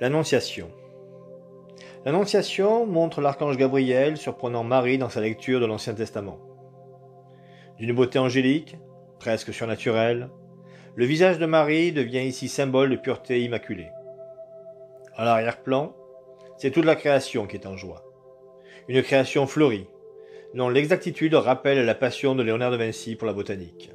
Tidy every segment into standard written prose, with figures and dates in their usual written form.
L'Annonciation. L'Annonciation montre l'archange Gabriel surprenant Marie dans sa lecture de l'Ancien Testament. D'une beauté angélique, presque surnaturelle, le visage de Marie devient ici symbole de pureté immaculée. À l'arrière-plan, c'est toute la création qui est en joie. Une création fleurie, dont l'exactitude rappelle la passion de Léonard de Vinci pour la botanique.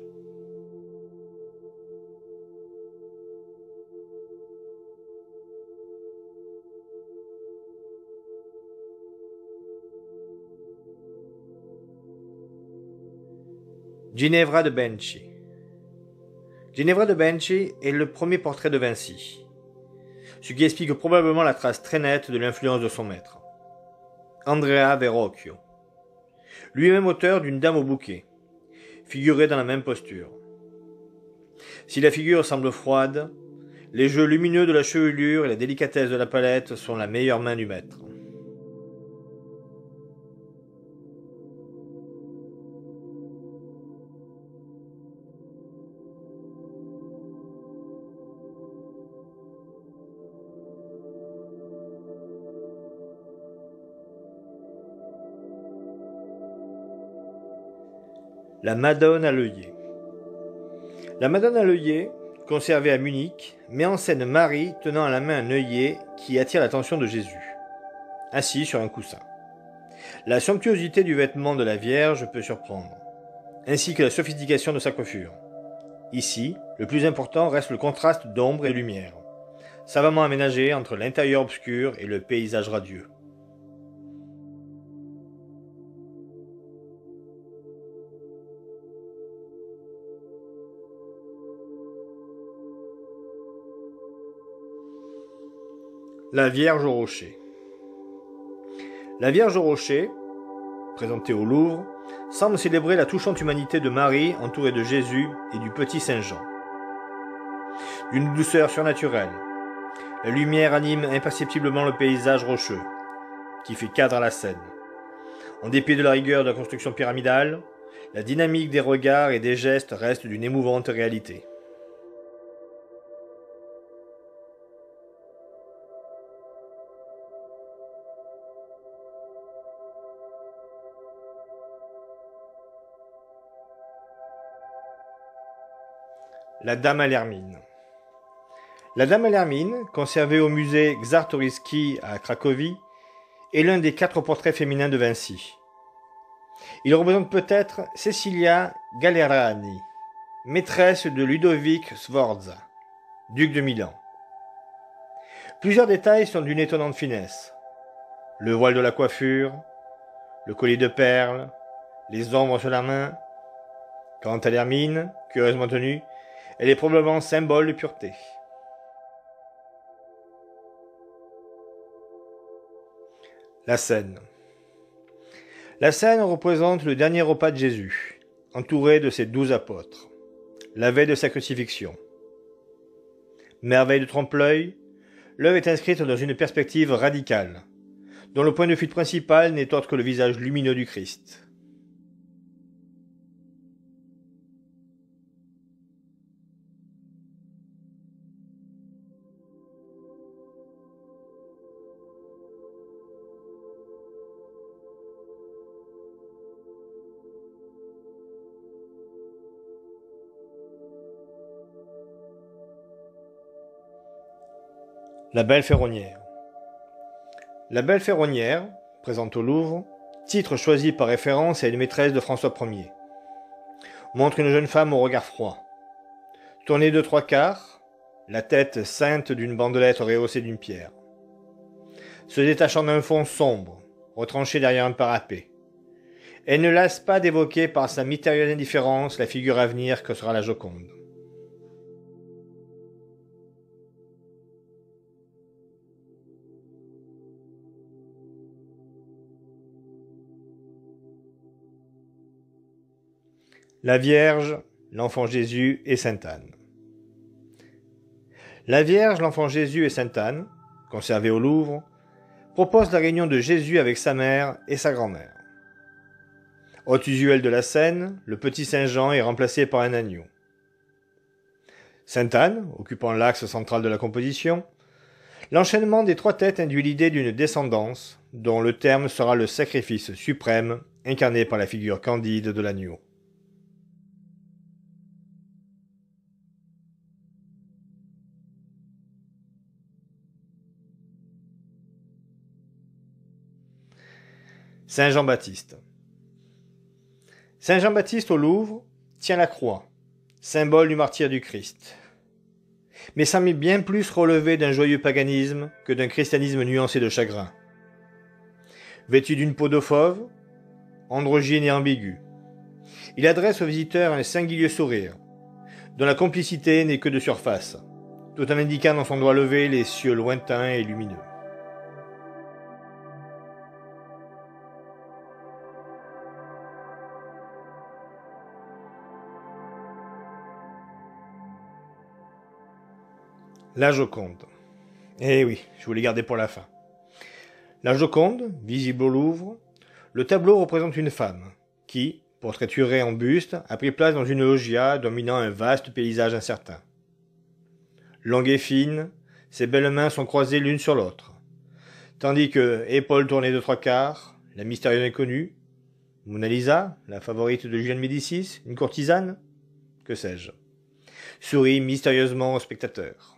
Ginevra de Benci. Ginevra de Benci est le premier portrait de Vinci, ce qui explique probablement la trace très nette de l'influence de son maître. Andrea Verrocchio, lui-même auteur d'une Dame au bouquet, figurée dans la même posture. Si la figure semble froide, les jeux lumineux de la chevelure et la délicatesse de la palette sont la meilleure main du maître. La Madone à l'œillet. La Madone à l'œillet, conservée à Munich, met en scène Marie tenant à la main un œillet qui attire l'attention de Jésus, assis sur un coussin. La somptuosité du vêtement de la Vierge peut surprendre, ainsi que la sophistication de sa coiffure. Ici, le plus important reste le contraste d'ombre et de lumière, savamment aménagé entre l'intérieur obscur et le paysage radieux. La Vierge au rocher. La Vierge au rocher, présentée au Louvre, semble célébrer la touchante humanité de Marie entourée de Jésus et du petit Saint Jean. D'une douceur surnaturelle, la lumière anime imperceptiblement le paysage rocheux, qui fait cadre à la scène. En dépit de la rigueur de la construction pyramidale, la dynamique des regards et des gestes reste d'une émouvante réalité. La Dame à l'hermine. La Dame à l'hermine, conservée au musée Czartoryski à Cracovie, est l'un des 4 portraits féminins de Vinci. Il représente peut-être Cecilia Gallerani, maîtresse de Ludovic Sforza, duc de Milan. Plusieurs détails sont d'une étonnante finesse. Le voile de la coiffure, le collier de perles, les ombres sur la main. Quant à l'hermine, curieusement tenue, elle est probablement symbole de pureté. La scène. La scène représente le dernier repas de Jésus, entouré de ses 12 apôtres, la veille de sa crucifixion. Merveille de trompe-l'œil, l'œuvre est inscrite dans une perspective radicale, dont le point de fuite principal n'est autre que le visage lumineux du Christ. La Belle Ferronnière. La Belle Ferronnière, présente au Louvre, titre choisi par référence à une maîtresse de François Ier, montre une jeune femme au regard froid. Tournée de 3/4, la tête ceinte d'une bandelette rehaussée d'une pierre. Se détachant d'un fond sombre, retranché derrière un parapet. Elle ne lasse pas d'évoquer par sa mystérieuse indifférence la figure à venir que sera la Joconde. La Vierge, l'Enfant Jésus et Sainte Anne. La Vierge, l'Enfant Jésus et Sainte Anne, conservée au Louvre, propose la réunion de Jésus avec sa mère et sa grand-mère. Hôte usuel de la scène, le petit Saint Jean est remplacé par un agneau. Sainte Anne, occupant l'axe central de la composition, L'enchaînement des trois têtes induit l'idée d'une descendance, dont le terme sera le sacrifice suprême, incarné par la figure candide de l'agneau. Saint Jean-Baptiste. Saint Jean-Baptiste au Louvre tient la croix, symbole du martyre du Christ, mais semble bien plus relever d'un joyeux paganisme que d'un christianisme nuancé de chagrin. Vêtu d'une peau de fauve, androgyne et ambigu, il adresse aux visiteurs un singulier sourire, dont la complicité n'est que de surface, tout en indiquant dans son doigt levé les cieux lointains et lumineux. La Joconde. Eh oui, je voulais garder pour la fin. La Joconde, visible au Louvre, le tableau représente une femme qui, portraiturée en buste, a pris place dans une loggia dominant un vaste paysage incertain. Longue et fine, ses belles mains sont croisées l'une sur l'autre, tandis que, épaules tournées de trois quarts, la mystérieuse inconnue, Mona Lisa, la favorite de Juliane Médicis, une courtisane, que sais-je, sourit mystérieusement au spectateur.